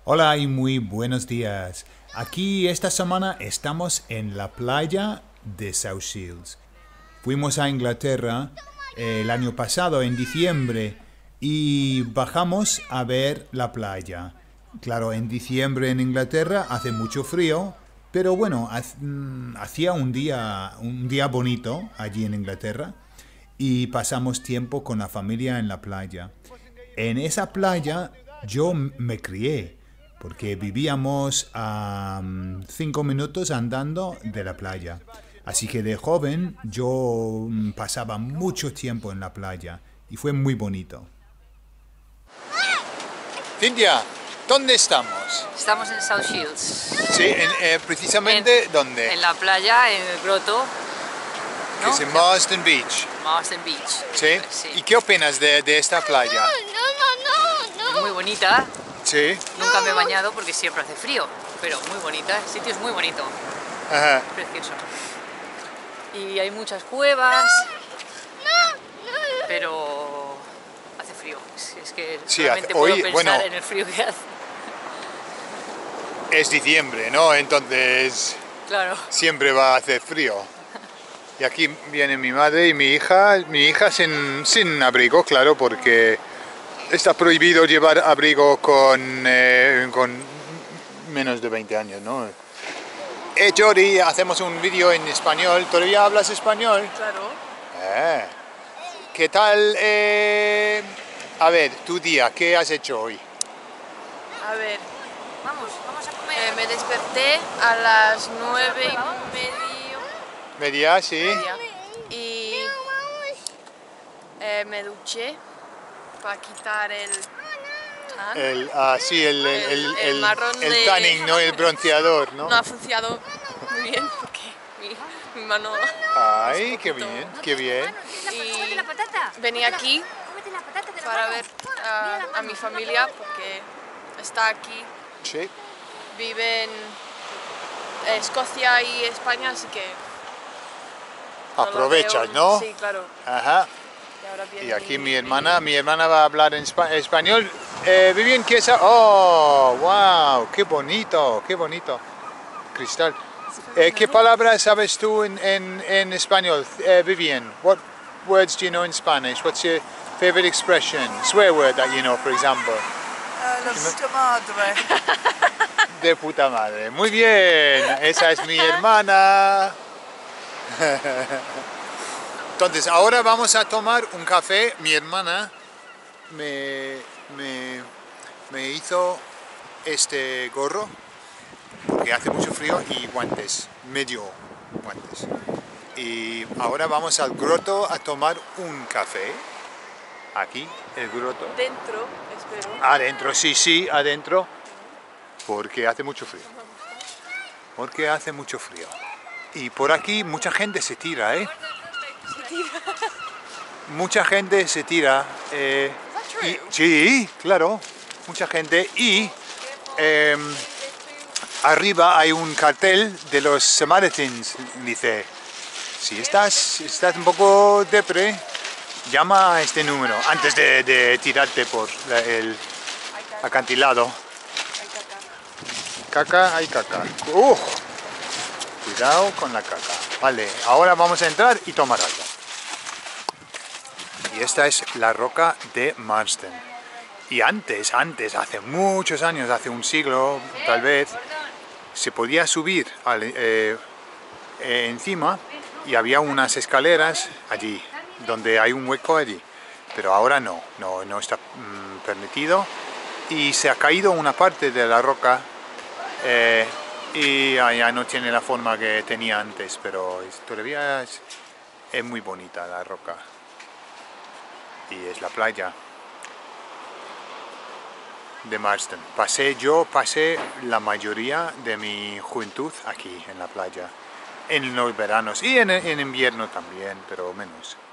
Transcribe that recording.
Hola y muy buenos días. Aquí esta semana estamos en la playa de South Shields. Fuimos a Inglaterra el año pasado, en diciembre, y bajamos a ver la playa. Claro, en diciembre en Inglaterra hace mucho frío, pero bueno, hacía un día bonito allí en Inglaterra y pasamos tiempo con la familia en la playa. En esa playa yo me crié, porque vivíamos a 5 minutos andando de la playa. Así que de joven yo pasaba mucho tiempo en la playa y fue muy bonito. Cintia, ¿dónde estamos? Estamos en South Shields. Sí, precisamente ¿dónde? En la playa, en el grotto, Que ¿no? es en Marsden Beach. Marsden Beach. ¿Sí? Sí. ¿Y qué opinas de esta playa? Es muy bonita. Sí. Nunca me he bañado porque siempre hace frío, pero muy bonita. El sitio es muy bonito, Ajá. precioso. Y hay muchas cuevas, pero hace frío. Es que Sí, realmente hoy, puedo pensar bueno, en el frío que hace. es diciembre, ¿no? Entonces Claro. siempre va a hacer frío. Y aquí viene mi madre y mi hija sin abrigo, claro, porque está prohibido llevar abrigo con menos de 20 años, ¿no? Jordi, hacemos un vídeo en español. ¿Todavía hablas español? Claro. ¿Qué tal? A ver, tu día, ¿qué has hecho hoy? A ver, Vamos a comer. me desperté a las 9:30 ¿Media? Sí. y me duché para quitar el tan. El marrón de... tanning, ¿no? El bronceador, ¿no? No ha funcionado muy bien porque mi mano... Ay, es qué un poquito- bien, qué bien. Y venía aquí para ver a mi familia porque está aquí, Sí. vive en Escocia y España, así que... no la Aprovechas, veo. ¿no? Sí, claro. Ajá. Y ahora viene Y aquí mi mi hermana va a hablar en español. Vivi en Chiesa. Oh, wow, qué bonito, qué bonito. Cristal. ¿Qué palabras sabes tú en español, Vivian? What words do you know in Spanish? What's your favorite expression? Swear word that you know, for example. La puta madre. De puta madre. Muy bien, esa es mi hermana. Entonces, ahora vamos a tomar un café. Mi hermana me hizo este gorro porque hace mucho frío y guantes, medio guantes. Y ahora vamos al grotto a tomar un café. Aquí, el grotto. Dentro, espero. Adentro, sí, adentro. Porque hace mucho frío. Porque hace mucho frío. Y por aquí mucha gente se tira, ¿eh? Mucha gente se tira. Sí, claro. Mucha gente. Y arriba hay un cartel de los Samaritans. Dice, si estás un poco depre, llama a este número antes de tirarte por el acantilado. Caca, hay caca. Cuidado con la caca. Vale, ahora vamos a entrar y tomar algo. Y esta es la roca de Marsden. Y antes, hace muchos años, hace un siglo tal vez, se podía subir encima y había unas escaleras allí, donde hay un hueco allí. Pero ahora no está permitido. Y se ha caído una parte de la roca y ya no tiene la forma que tenía antes, pero todavía es muy bonita la roca. Y es la playa de Marsden. Pasé la mayoría de mi juventud aquí en la playa, en los veranos y en invierno también, pero menos.